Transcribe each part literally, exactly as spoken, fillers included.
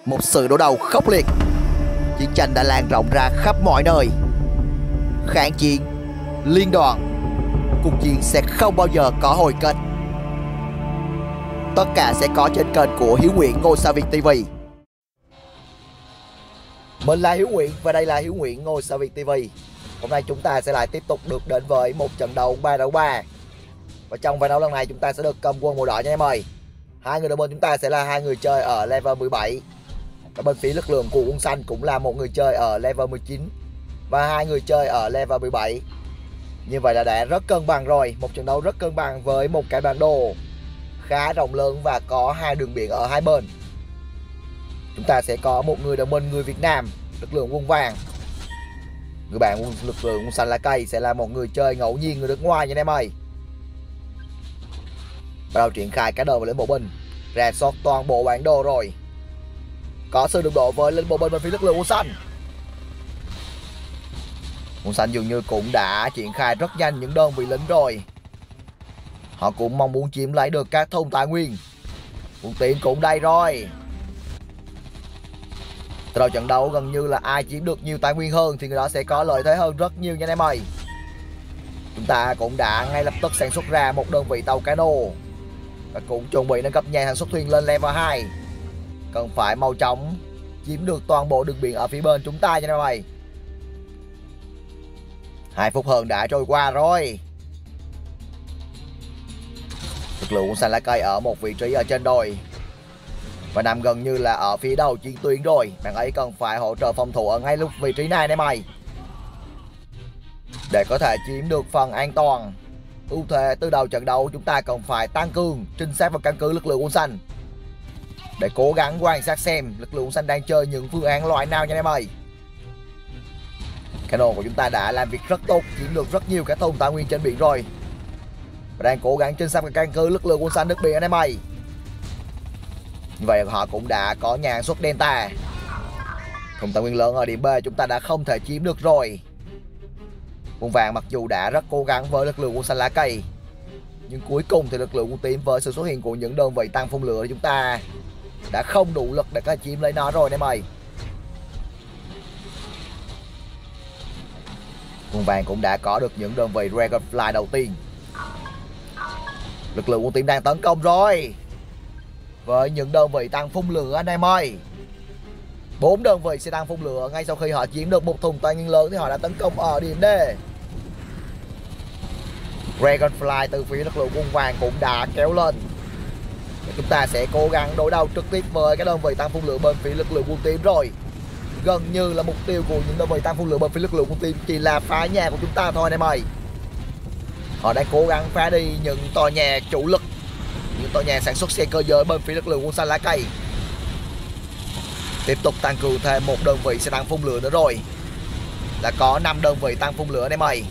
Một sự đối đầu khốc liệt. Chiến tranh đã lan rộng ra khắp mọi nơi. Kháng chiến, liên đoàn, cuộc chiến sẽ không bao giờ có hồi kết. Tất cả sẽ có trên kênh của Hiếu Nguyễn Ngôi Sao Việt ti vi. Mình là Hiếu Nguyễn và đây là Hiếu Nguyễn Ngôi Sao Việt ti vi. Hôm nay chúng ta sẽ lại tiếp tục được đến với một trận đấu ba đấu ba. Và trong ván đấu lần này chúng ta sẽ được cầm quân màu đỏ nha em ơi. Hai người đồng bên chúng ta sẽ là hai người chơi ở level mười bảy. Và bên phía lực lượng của quân xanh cũng là một người chơi ở level mười chín và hai người chơi ở level mười bảy. Như vậy là đã rất cân bằng rồi, một trận đấu rất cân bằng với một cái bản đồ khá rộng lớn và có hai đường biển ở hai bên. Chúng ta sẽ có một người đồng minh người Việt Nam, lực lượng quân vàng. Người bạn quân lực lượng quân xanh lá cây sẽ là một người chơi ngẫu nhiên người nước ngoài nha anh em ơi. Bắt đầu triển khai cái đầu và lính bộ binh, rà soát toàn bộ bản đồ rồi. Có sự đụng độ với lính bộ binh bên phía lực lượng quân xanh. Quân xanh dường như cũng đã triển khai rất nhanh những đơn vị lính rồi. Họ cũng mong muốn chiếm lấy được các thùng tài nguyên. Quân tím cũng đây rồi. Từ đầu trận đấu gần như là ai chiếm được nhiều tài nguyên hơn thì người đó sẽ có lợi thế hơn rất nhiều nha anh em ơi. Chúng ta cũng đã ngay lập tức sản xuất ra một đơn vị tàu cano và cũng chuẩn bị nâng cấp nhà sản xuất thuyền lên level hai. Cần phải mau chóng chiếm được toàn bộ đường biển ở phía bên chúng ta nha anh em ơi. Hai phút hơn đã trôi qua rồi. Lực lượng quân xanh lá cây ở một vị trí ở trên đồi và nằm gần như là ở phía đầu chiến tuyến rồi. Bạn ấy cần phải hỗ trợ phòng thủ ở ngay lúc vị trí này anh em ơi, để có thể chiếm được phần an toàn. Ưu thế từ đầu trận đấu chúng ta cần phải tăng cường trinh sát vào căn cứ lực lượng quân xanh để cố gắng quan sát xem lực lượng quân xanh đang chơi những phương án loại nào nha anh em ơi. Cano của chúng ta đã làm việc rất tốt, chiếm được rất nhiều các thùng tài nguyên trên biển rồi và đang cố gắng trinh sát vào căn cứ lực lượng quân xanh nước biển anh em ơi. Như vậy họ cũng đã có nhà sản xuất Delta. Thùng tài nguyên lớn ở điểm B chúng ta đã không thể chiếm được rồi. Quân vàng mặc dù đã rất cố gắng với lực lượng quân xanh lá cây, nhưng cuối cùng thì lực lượng quân tím với sự xuất hiện của những đơn vị tăng phun lửa thì chúng ta đã không đủ lực để có chiếm lấy nó rồi anh em ơi. Quân vàng cũng đã có được những đơn vị Dragonfly đầu tiên. Lực lượng quân tím đang tấn công rồi với những đơn vị tăng phun lửa anh em ơi. Bốn đơn vị sẽ tăng phun lửa ngay sau khi họ chiếm được một thùng tài nguyên lớn thì họ đã tấn công ở điểm D. Dragonfly từ phía lực lượng quân vàng cũng đã kéo lên. Chúng ta sẽ cố gắng đối đầu trực tiếp với cái đơn vị tăng phun lửa bên phía lực lượng quân tím rồi. Gần như là mục tiêu của những đơn vị tăng phun lửa bên phía lực lượng quân tím chỉ là phá nhà của chúng ta thôi anh em ơi. Họ đang cố gắng phá đi những tòa nhà chủ lực, những tòa nhà sản xuất xe cơ giới bên phía lực lượng quân xanh lá cây. Tiếp tục tăng cường thêm một đơn vị sẽ tăng phun lửa nữa rồi. Đã có năm đơn vị tăng phun lửa anh em ơi.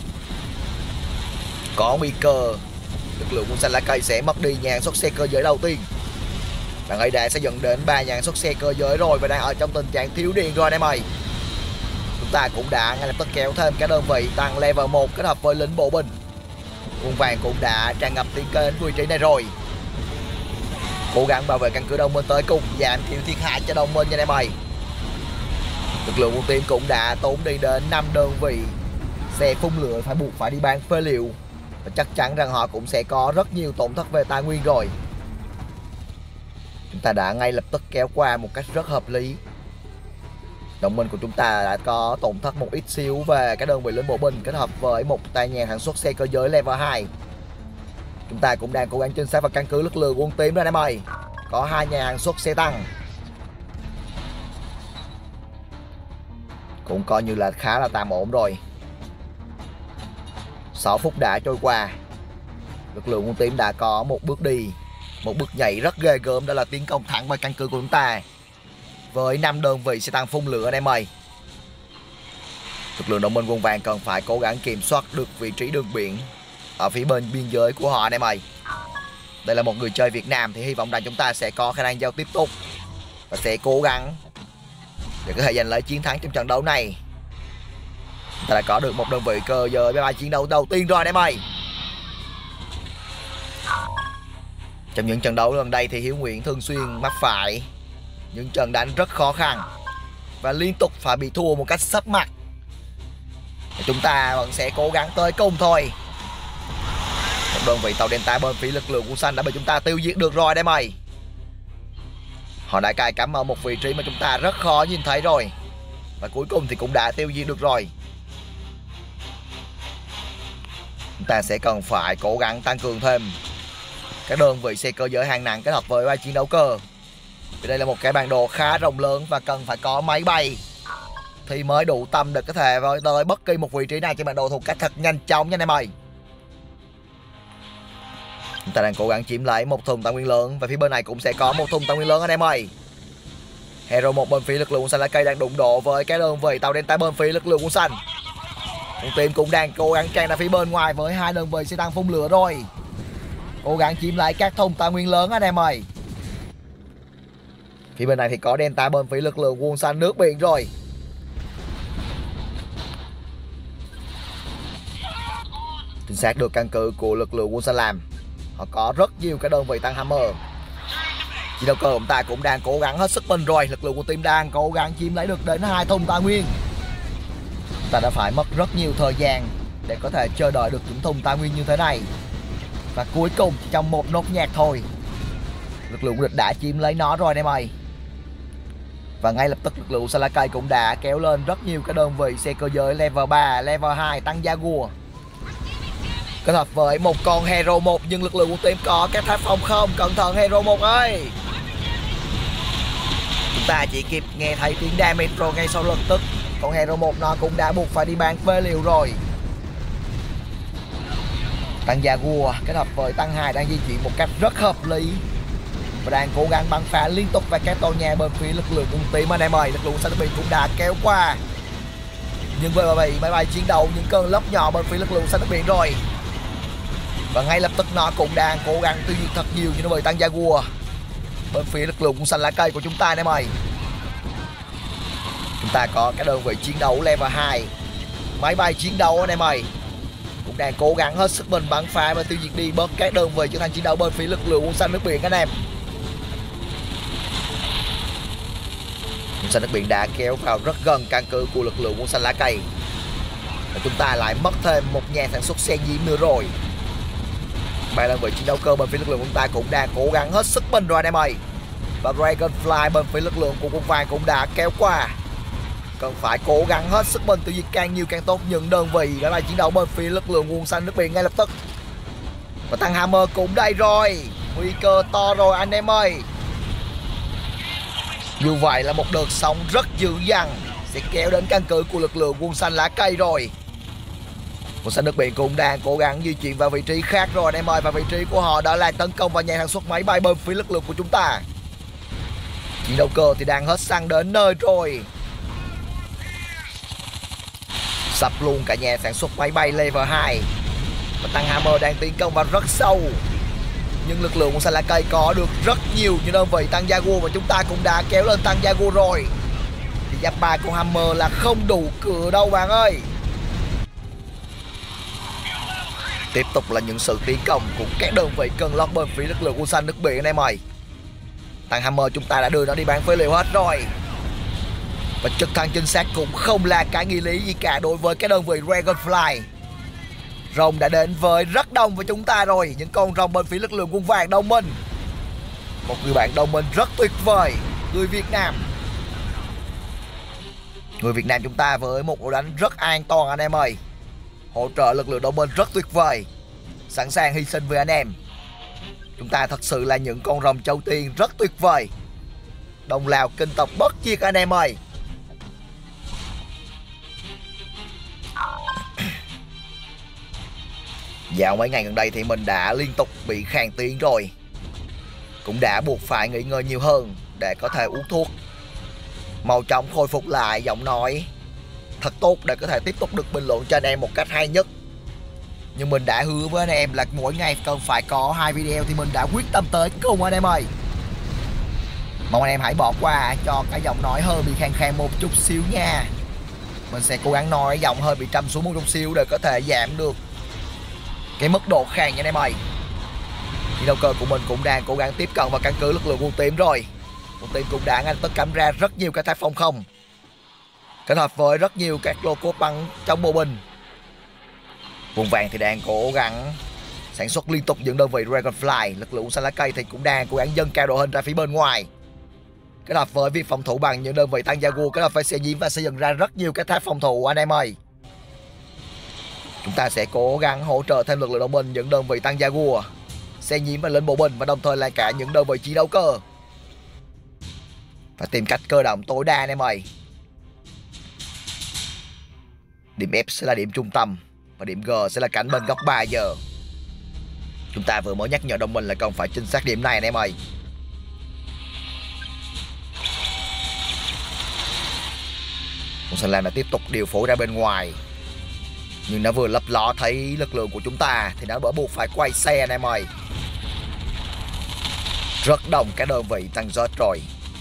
Có nguy cơ lực lượng quân xanh lá cây sẽ mất đi nhà sản xuất xe cơ giới đầu tiên. Bạn ấy đã xây dựng đến ba nhà sản xuất xe cơ giới rồi và đang ở trong tình trạng thiếu điện rồi anh em ơi. Chúng ta cũng đã ngay lập tức kéo thêm các đơn vị tăng level một kết hợp với lính bộ binh. Quân vàng cũng đã tràn ngập tiến đến vị trí này rồi. Cố gắng bảo vệ căn cứ đồng minh tới cùng, giảm thiểu thiệt hại cho đồng minh nha anh em ơi. Lực lượng quân tím cũng đã tốn đi đến năm đơn vị xe phun lửa phải buộc phải đi bán phế liệu và chắc chắn rằng họ cũng sẽ có rất nhiều tổn thất về tài nguyên rồi. Chúng ta đã ngay lập tức kéo qua một cách rất hợp lý. Đồng minh của chúng ta đã có tổn thất một ít xíu về cái đơn vị lính bộ binh kết hợp với một tay nhà sản xuất xe cơ giới level hai. Chúng ta cũng đang cố gắng trinh sát vào căn cứ lực lượng quân tím đó anh em ơi. Có hai nhà sản xuất xe tăng, cũng coi như là khá là tạm ổn rồi. Sáu phút đã trôi qua. Lực lượng quân tím đã có một bước đi, một bước nhảy rất ghê gớm, đó là tiến công thẳng vào căn cứ của chúng ta với năm đơn vị sẽ tăng phun lửa anh em ơi. Lực lượng đồng minh quân vàng cần phải cố gắng kiểm soát được vị trí đường biển ở phía bên biên giới của họ anh em ơi. Đây là một người chơi Việt Nam thì hy vọng rằng chúng ta sẽ có khả năng giao tiếp tốt và sẽ cố gắng để có thể giành lấy chiến thắng trong trận đấu này. Chúng ta đã có được một đơn vị cơ giới máy bay chiến đấu đầu tiên rồi anh em ơi. Trong những trận đấu gần đây thì Hiếu Nguyễn thường xuyên mắc phải những trận đánh rất khó khăn và liên tục phải bị thua một cách sấp mặt. Chúng ta vẫn sẽ cố gắng tới cùng thôi. Một đơn vị tàu Delta bên phía lực lượng quân xanh đã bị chúng ta tiêu diệt được rồi đây mày. Họ đã cài cắm ở một vị trí mà chúng ta rất khó nhìn thấy rồi, và cuối cùng thì cũng đã tiêu diệt được rồi. Chúng ta sẽ cần phải cố gắng tăng cường thêm các đơn vị xe cơ giới hạng nặng kết hợp với ba chiến đấu cơ. Vì đây là một cái bản đồ khá rộng lớn và cần phải có máy bay thì mới đủ tầm để có thể với tới bất kỳ một vị trí nào trên bản đồ thuộc cách thật nhanh chóng nha anh em ơi. Chúng ta đang cố gắng chiếm lấy một thùng tài nguyên lớn, và phía bên này cũng sẽ có một thùng tài nguyên lớn anh em ơi. Hero một bên phía lực lượng quân xanh lá cây đang đụng độ với cái đơn vị tàu Delta bên phía lực lượng quân xanh. Con team cũng đang cố gắng tràn ra phía bên ngoài với hai đơn vị xe tăng phun lửa rồi, cố gắng chiếm lấy các thùng tài nguyên lớn anh em ơi. Phía bên này thì có Delta bên phía lực lượng quân xanh nước biển rồi. Chính xác được căn cứ của lực lượng quân xanh làm, họ có rất nhiều cái đơn vị tăng Hammer. Chiến đấu cơ của chúng ta cũng đang cố gắng hết sức mình rồi. Lực lượng của team đang cố gắng chiếm lấy được đến hai thùng tài nguyên. Chúng ta đã phải mất rất nhiều thời gian để có thể chờ đợi được những thùng tài nguyên như thế này, và cuối cùng trong một nốt nhạc thôi, lực lượng của địch đã chiếm lấy nó rồi em ơi. Và ngay lập tức lực lượng Salakay cũng đã kéo lên rất nhiều cái đơn vị xe cơ giới level ba, level hai tăng Jaguar kết hợp với một con Hero một, nhưng lực lượng của team có các tháp phòng không. Cẩn thận Hero một ơi. Chúng ta chỉ kịp nghe thấy tiếng damage rồi ngay sau lập tức con Hero một nó cũng đã buộc phải đi bán phế liệu rồi. Tăng Jaguar kết hợp với tăng hai đang di chuyển một cách rất hợp lý và đang cố gắng bắn phá liên tục vào các tòa nhà bên phía lực lượng quân team anh em ơi. Lực lượng Santabi cũng đã kéo qua, nhưng với máy máy bay chiến đấu những cơn lốc nhỏ bên phía lực lượng Santabi rồi, và ngay lập tức nó cũng đang cố gắng tiêu diệt thật nhiều những đơn vị tăng Jaguar bên phía lực lượng quân xanh lá cây của chúng ta anh em ơi. Chúng ta có cái đơn vị chiến đấu level hai, máy bay chiến đấu anh em ơi, cũng đang cố gắng hết sức mình bắn phá và tiêu diệt đi bớt các đơn vị trở thành chiến đấu bên phía lực lượng quân xanh nước biển anh em. Quân xanh nước biển đã kéo vào rất gần căn cứ của lực lượng quân xanh lá cây, và chúng ta lại mất thêm một nhà sản xuất sen diễm nữa rồi. Ba đơn vị chiến đấu cơ bên phía lực lượng của chúng ta cũng đang cố gắng hết sức mình rồi anh em ơi. Và Dragonfly bên phía lực lượng của quân vàng cũng đã kéo qua, cần phải cố gắng hết sức mình tiêu diệt càng nhiều càng tốt những đơn vị máy bay chiến đấu bên phía lực lượng quân xanh nước biển ngay lập tức. Và tăng Hammer cũng đây rồi, nguy cơ to rồi anh em ơi. Như vậy là một đợt sóng rất dữ dằn sẽ kéo đến căn cứ của lực lượng quân xanh lá cây rồi. Quân xanh nước biển cũng đang cố gắng di chuyển vào vị trí khác rồi anh em ơi, và vị trí của họ đó là tấn công vào nhà sản xuất máy bay bên phía lực lượng của chúng ta. Chiến đấu cơ thì đang hết xăng đến nơi rồi, sập luôn cả nhà sản xuất máy bay level hai, và tăng Hammer đang tiến công vào rất sâu, nhưng lực lượng của xanh lá cây có được rất nhiều những đơn vị tăng Jaguar, và chúng ta cũng đã kéo lên tăng Jaguar rồi. Thì giáp ba của Hammer là không đủ cửa đâu bạn ơi. Tiếp tục là những sự tiến công của các đơn vị cần lót bên phía lực lượng quân xanh nước biển anh em ơi. Tăng Hammer chúng ta đã đưa nó đi bán phế liệu hết rồi, và trực thăng chính xác cũng không là cái nghi lý gì cả đối với cái đơn vị Dragonfly. Rồng đã đến với rất đông với chúng ta rồi, những con rồng bên phía lực lượng quân vàng đồng minh. Một người bạn đồng minh rất tuyệt vời, người Việt Nam. Người Việt Nam chúng ta với một đội đánh rất an toàn anh em ơi, hỗ trợ lực lượng đồng minh rất tuyệt vời, sẵn sàng hy sinh với anh em. Chúng ta thật sự là những con rồng châu Tiên rất tuyệt vời, đồng Lào kinh tộc bất diệt anh em ơi. Dạo mấy ngày gần đây thì mình đã liên tục bị khàn tiếng rồi, cũng đã buộc phải nghỉ ngơi nhiều hơn để có thể uống thuốc, mau chóng khôi phục lại giọng nói thật tốt để có thể tiếp tục được bình luận cho anh em một cách hay nhất. Nhưng mình đã hứa với anh em là mỗi ngày cần phải có hai video, thì mình đã quyết tâm tới cùng anh em ơi. Mong anh em hãy bỏ qua cho cái giọng nói hơi bị khàn khàn một chút xíu nha. Mình sẽ cố gắng nói giọng hơi bị trầm xuống một chút xíu để có thể giảm được cái mức độ khàn nha anh em ơi. Chiến đấu cơ của mình cũng đang cố gắng tiếp cận vào căn cứ lực lượng quân tím rồi, Một team cũng đã ngay lập tức cắm ra rất nhiều các tác phòng không, kết hợp với rất nhiều các lô cốt bắn trong bộ binh. Vùng vàng thì đang cố gắng sản xuất liên tục những đơn vị Dragonfly. Lực lượng xanh lá cây thì cũng đang cố gắng dâng cao đội hình ra phía bên ngoài, kết hợp với việc phòng thủ bằng những đơn vị tăng Jaguar, kết hợp với xe nhiễm và xây dựng ra rất nhiều cái tháp phòng thủ anh em ơi. Chúng ta sẽ cố gắng hỗ trợ thêm lực lượng đồng minh, những đơn vị tăng Jaguar, xe nhiễm và lính bộ binh, và đồng thời là cả những đơn vị chiến đấu cơ, và tìm cách cơ động tối đa anh em ơi. Điểm F sẽ là điểm trung tâm và điểm G sẽ là cánh bên góc ba giờ. Chúng ta vừa mới nhắc nhở đồng minh là cần phải chính xác điểm này anh em ơi. Con Xanh Lam đã tiếp tục điều phối ra bên ngoài, nhưng nó vừa lấp ló thấy lực lượng của chúng ta thì nó bắt buộc phải quay xe anh em ơi. Rất đông các đơn vị tăng giớt rồi.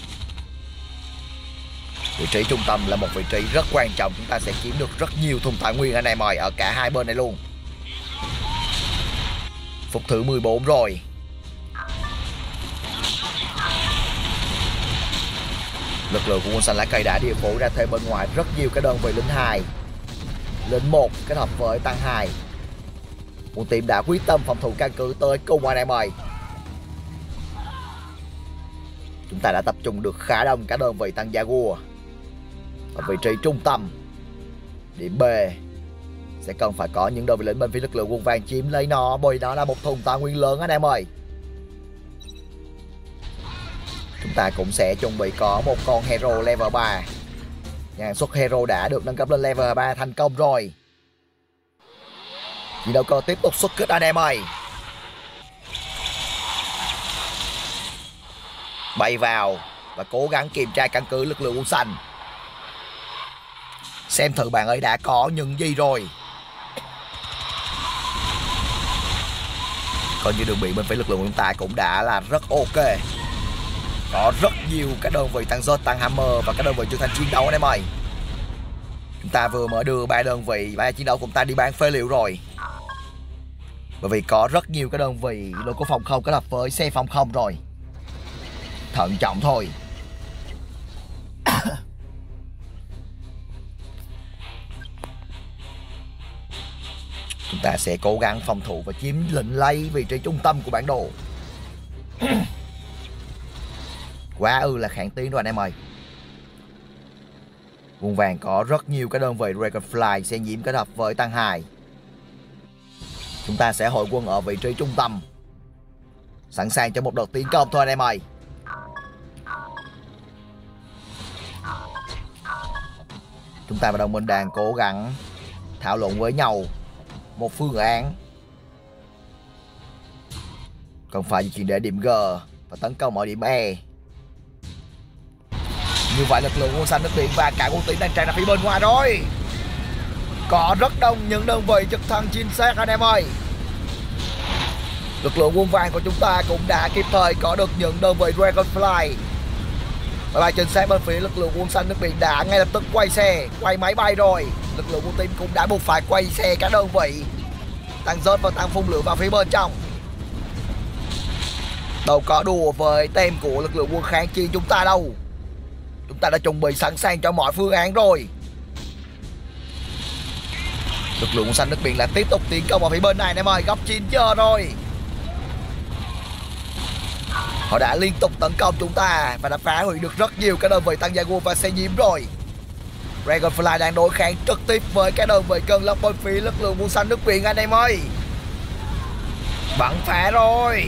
Vị trí trung tâm là một vị trí rất quan trọng, chúng ta sẽ kiếm được rất nhiều thùng tài nguyên anh em ơi, ở cả hai bên này luôn. Phút thứ mười bốn rồi. Lực lượng của quân xanh lá cây đã điều phối ra thêm bên ngoài rất nhiều cái đơn vị lính hai, lính một kết hợp với tăng hai. Một team đã quyết tâm phòng thủ căn cứ tới cùng anh em ơi. Chúng ta đã tập trung được khá đông các đơn vị tăng Jaguar. Ở vị trí trung tâm, điểm B sẽ cần phải có những đơn vị lính bên phía lực lượng quân vàng chiếm lấy nó, bởi nó là một thùng tài nguyên lớn anh em ơi. Chúng ta cũng sẽ chuẩn bị có một con hero level ba. Nhà xuất hero đã được nâng cấp lên level ba thành công rồi. Chiến đấu cơ tiếp tục xuất kích anh em ơi. Bay vào và cố gắng kiểm tra căn cứ lực lượng quân xanh. Xem thử bạn ấy đã có những gì rồi. Coi như đường biển bên phía lực lượng của chúng ta cũng đã là rất ok. Có rất nhiều các đơn vị tăng Zod, tăng Hammer và các đơn vị trưởng thành chiến đấu anh em ơi. Chúng ta vừa mới đưa ba đơn vị, ba chiến đấu của chúng ta đi bán phế liệu rồi. Bởi vì có rất nhiều cái đơn vị lô của phòng không kết hợp với xe phòng không rồi. Thận trọng thôi. Chúng ta sẽ cố gắng phòng thủ và chiếm lĩnh lấy vị trí trung tâm của bản đồ. Quá ư là kháng tiến rồi anh em ơi. Vùng vàng có rất nhiều cái đơn vị Dragonfly xe nhiễm kết hợp với tăng hai. Chúng ta sẽ hội quân ở vị trí trung tâm, sẵn sàng cho một đợt tiến công thôi anh em ơi. Chúng ta và đồng minh đang cố gắng thảo luận với nhau một phương án cần phải di chuyển để điểm G và tấn công ở điểm E. Như vậy lực lượng quân xanh nước biển và cả quân Tím đang tràn ra phía bên ngoài rồi. Có rất đông những đơn vị trực thăng chính xác anh em ơi. Lực lượng quân vàng của chúng ta cũng đã kịp thời có được những đơn vị Dragonfly. Và bài chính xác bên phía lực lượng quân xanh nước biển đã ngay lập tức quay xe, quay máy bay rồi. Lực lượng quân Tím cũng đã buộc phải quay xe các đơn vị tăng rớt và tăng phun lửa vào phía bên trong. Đâu có đùa với tem của lực lượng quân kháng chiến chúng ta đâu. Chúng ta đã chuẩn bị sẵn sàng cho mọi phương án rồi. Lực lượng quân xanh nước biển là tiếp tục tiến công vào phía bên này anh em ơi. Góc chín giờ rồi. Họ đã liên tục tấn công chúng ta và đã phá hủy được rất nhiều các đơn vị tăng Jaguar và xe nhiễm rồi. Dragonfly đang đối kháng trực tiếp với các đơn vị cơn lốc bên phía lực lượng quân xanh nước biển anh em ơi. Bắn phá rồi.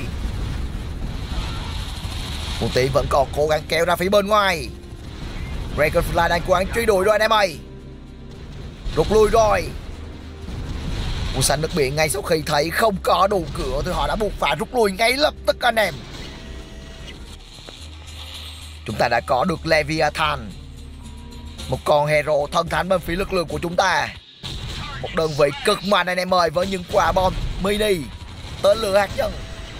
Quân Tím vẫn còn cố gắng kéo ra phía bên ngoài. Dragonfly đang cố gắng truy đuổi rồi anh em ơi. Rút lui rồi. Quân xanh nước biển ngay sau khi thấy không có đủ cửa thì họ đã buộc phải rút lui ngay lập tức anh em. Chúng ta đã có được Leviathan, một con hero thân thánh bên phía lực lượng của chúng ta. Một đơn vị cực mạnh anh em ơi, với những quả bom mini, tên lửa hạt nhân,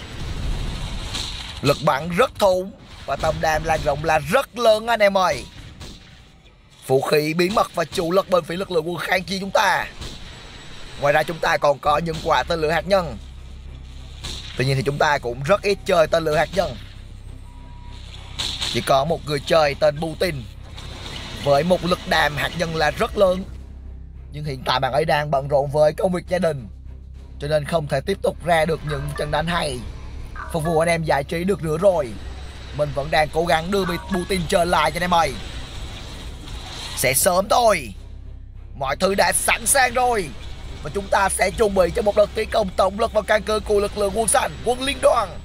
lực bắn rất thủng và tầm đàm lan rộng là rất lớn anh em ơi. Vũ khí bí mật và chủ lực bên phía lực lượng quân kháng chiến chúng ta. Ngoài ra chúng ta còn có những quả tên lửa hạt nhân. Tuy nhiên thì chúng ta cũng rất ít chơi tên lửa hạt nhân. Chỉ có một người chơi tên Putin với một lực đàm hạt nhân là rất lớn, nhưng hiện tại bạn ấy đang bận rộn với công việc gia đình, cho nên không thể tiếp tục ra được những trận đánh hay phục vụ anh em giải trí được nữa rồi. Mình vẫn đang cố gắng đưa Putin trở lại cho anh em ơi. Sẽ sớm thôi, mọi thứ đã sẵn sàng rồi, và chúng ta sẽ chuẩn bị cho một đợt tiến công tổng lực vào căn cứ của lực lượng quân xanh, quân liên đoàn.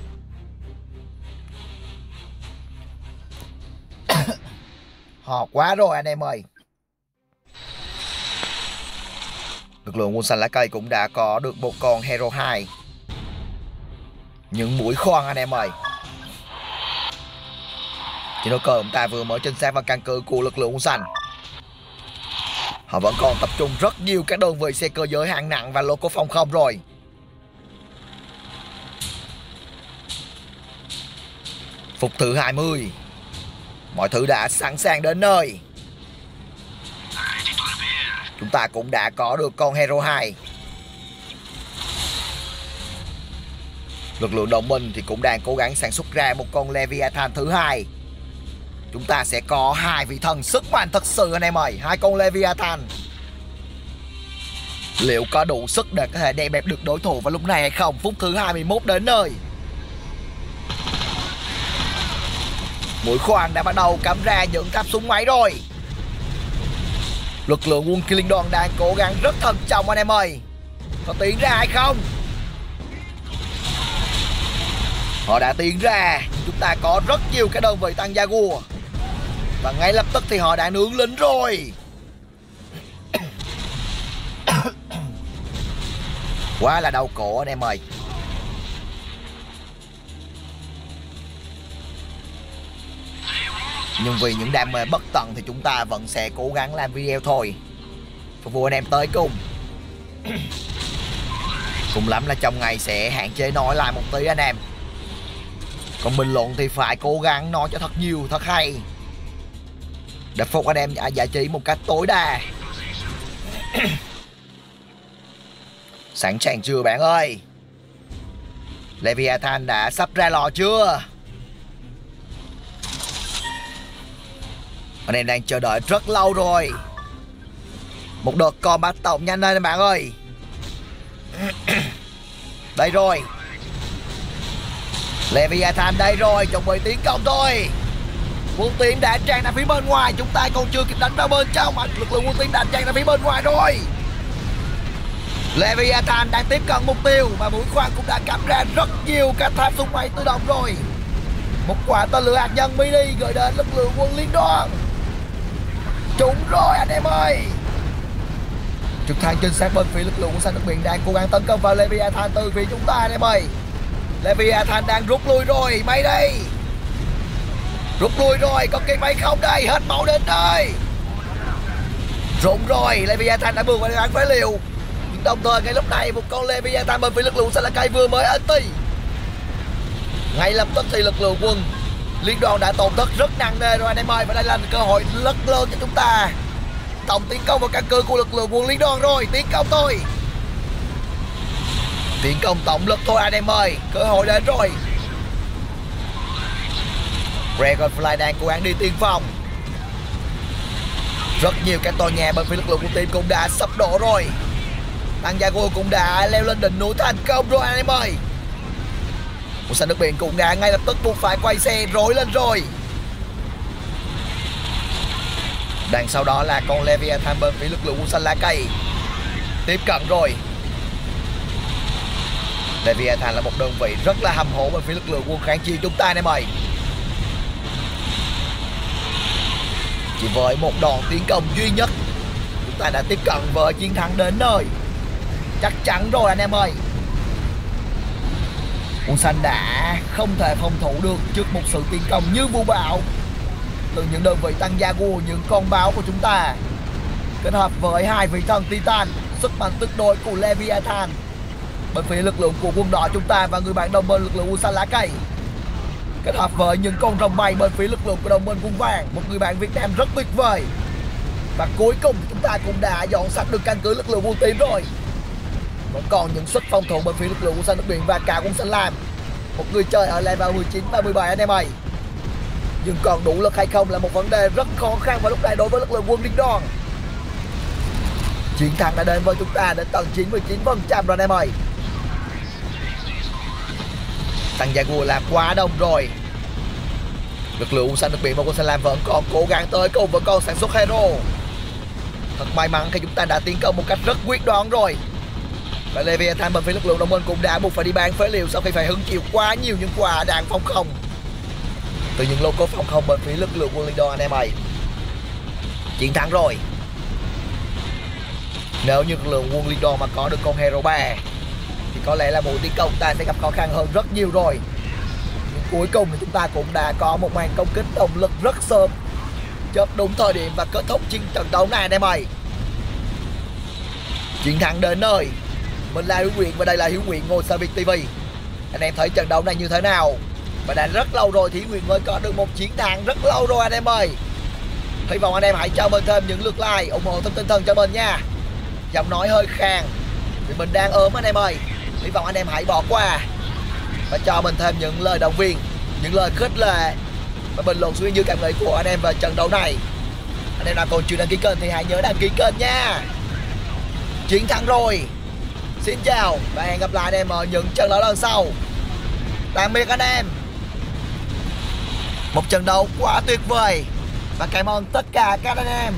Họ quá rồi anh em ơi. Lực lượng quân xanh lá cây cũng đã có được một con Hero hai. Những mũi khoan anh em ơi. Chỉ nói cờ chúng ta vừa mới trinh sát vào căn cứ của lực lượng quân xanh. Họ vẫn còn tập trung rất nhiều các đơn vị xe cơ giới hạng nặng và lô cố phòng không rồi. Phút thứ hai mươi. Mọi thứ đã sẵn sàng đến nơi. Chúng ta cũng đã có được con Hero hai. Lực lượng đồng minh thì cũng đang cố gắng sản xuất ra một con Leviathan thứ hai. Chúng ta sẽ có hai vị thần sức mạnh thật sự anh em ơi. Hai con Leviathan. Liệu có đủ sức để có thể đè bẹp được đối thủ vào lúc này hay không? Phút thứ hai mươi mốt đến nơi. Mũi khoan đã bắt đầu cắm ra những tháp súng máy rồi. Lực lượng quân liên đoàn đang cố gắng rất thận trọng anh em ơi. Có tiến ra hay không? Họ đã tiến ra. Chúng ta có rất nhiều cái đơn vị tăng Jaguar. Và ngay lập tức thì họ đã nướng lính rồi. Quá là đau cổ anh em ơi. Nhưng vì những đam mê bất tận thì chúng ta vẫn sẽ cố gắng làm video thôi, phục vụ anh em tới cùng. Cùng lắm là trong ngày sẽ hạn chế nói lại một tí anh em. Còn bình luận thì phải cố gắng nói cho thật nhiều, thật hay, để phục anh em giải trí một cách tối đa. Sẵn sàng chưa bạn ơi? Leviathan đã sắp ra lò chưa? Anh em đang chờ đợi rất lâu rồi. Một đợt con bắt tổng nhanh lên bạn ơi. Đây rồi. Leviathan đây rồi, chuẩn bị tiến công thôi. Quân tiến đã tràn ra phía bên ngoài. Chúng ta còn chưa kịp đánh vào bên trong. Lực lượng quân tiến đã tràn ra phía bên ngoài rồi. Leviathan đang tiếp cận mục tiêu. Và mũi khoan cũng đã cắm ra rất nhiều các tháp súng máy tự động rồi. Một quả tên lửa hạt nhân mini gửi đến lực lượng quân liên đoàn. Trúng rồi anh em ơi. Trực thăng trinh sát bên phía lực lượng quân xanh nước biển đang cố gắng tấn công vào Leviathan từ phía chúng ta anh em ơi. Leviathan đang rút lui rồi. Máy đây. Rút lui rồi. Có kịp hay không đây? Hết máu đến đây. Rụng rồi. Leviathan đã bước vào ăn phế liệu. Nhưng đồng thời ngay lúc này một con Leviathan bên phía lực lượng xanh lá cây vừa mới anti. Ngay lập tức thì lực lượng quân liên đoàn đã tổn thất rất nặng nề rồi anh em ơi. Và đây là cơ hội rất lớn cho chúng ta. Tổng tiến công vào căn cứ của lực lượng quân liên đoàn rồi. Tiến công thôi. Tiến công tổng lực thôi anh em ơi. Cơ hội đến rồi. Dragonfly đang cố gắng đi tiên phong. Rất nhiều các tòa nhà bên phía lực lượng của team cũng đã sập đổ rồi. Tăng Jaguar cũng đã leo lên đỉnh núi thành công rồi anh em ơi. Quân xanh nước biển cũng đã ngay lập tức buộc phải quay xe rối lên rồi. Đằng sau đó là con Leviathan bên phía lực lượng quân xanh lá cây. Tiếp cận rồi. Leviathan là một đơn vị rất là hầm hố bên phía lực lượng quân kháng chiến chúng ta anh em ơi. Chỉ với một đòn tiến công duy nhất, chúng ta đã tiếp cận với chiến thắng đến nơi. Chắc chắn rồi anh em ơi. Quân xanh đã không thể phòng thủ được trước một sự tiến công như vũ bão từ những đơn vị tăng Jaguar, những con báo của chúng ta, kết hợp với hai vị thần Titan, sức mạnh tuyệt đối của Leviathan bên phía lực lượng của quân đỏ chúng ta và người bạn đồng minh lực lượng quân xanh lá cây, kết hợp với những con rồng bay bên phía lực lượng của đồng minh quân vàng, một người bạn Việt Nam rất tuyệt vời. Và cuối cùng chúng ta cũng đã dọn sạch được căn cứ lực lượng quân tím rồi. Vẫn còn những suất phòng thủ bên phía lực lượng quân xanh nước biển và cả quân xanh lam. Một người chơi ở level mười chín và mười bảy anh em ơi. nhưng còn đủ lực hay không là một vấn đề rất khó khăn vào lúc này đối với lực lượng quân Liên Đoàn. Chiến thắng đã đến với chúng ta đến tận chín mươi chín phần trăm rồi anh em ơi. Thằng Jaguar làm quá đông rồi. Lực lượng xanh được bị một con xanh lam vẫn còn cố gắng tới cùng vẫn còn sản xuất hero. Thật may mắn khi chúng ta đã tiến công một cách rất quyết đoán rồi. Và Leviathan bên phía lực lượng đồng minh cũng đã buộc phải đi bán phế liệu sau khi phải hứng chịu quá nhiều những quả đạn phòng không từ những lô cốt phòng không bên phía lực lượng quân Liên Đoàn anh em ơi. Chiến thắng rồi. Nếu như lực lượng quân Liên Đoàn mà có được con hero ba thì có lẽ là mũi tiến công ta sẽ gặp khó khăn hơn rất nhiều rồi. Nhưng cuối cùng thì chúng ta cũng đã có một màn công kích động lực rất sớm, chớp đúng thời điểm và kết thúc chiến trận đấu này anh em ơi. Chiến thắng đến nơi. Mình là Hiếu Nguyện và đây là Hiếu Nguyện ngôi sao Việt ti vi. Anh em thấy trận đấu này như thế nào? Và đã rất lâu rồi thì Hiếu Nguyện mới có được một chiến thắng, rất lâu rồi anh em ơi. Hy vọng anh em hãy cho mình thêm những lượt like, ủng hộ thêm tinh thần cho mình nha. Giọng nói hơi khàn vì mình đang ốm anh em ơi. Hy vọng anh em hãy bỏ qua và cho mình thêm những lời động viên, những lời khích lệ và bình luận xuống dưới cảm nghĩ của anh em về trận đấu này. Anh em nào còn chưa đăng ký kênh thì hãy nhớ đăng ký kênh nha. Chiến thắng rồi. Xin chào và hẹn gặp lại anh em ở những trận đấu lần sau. Tạm biệt anh em. Một trận đấu quá tuyệt vời và cảm ơn tất cả các anh em.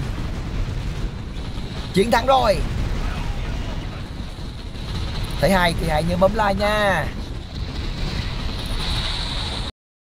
Chiến thắng rồi. Thấy hay thì hãy nhớ bấm like nha.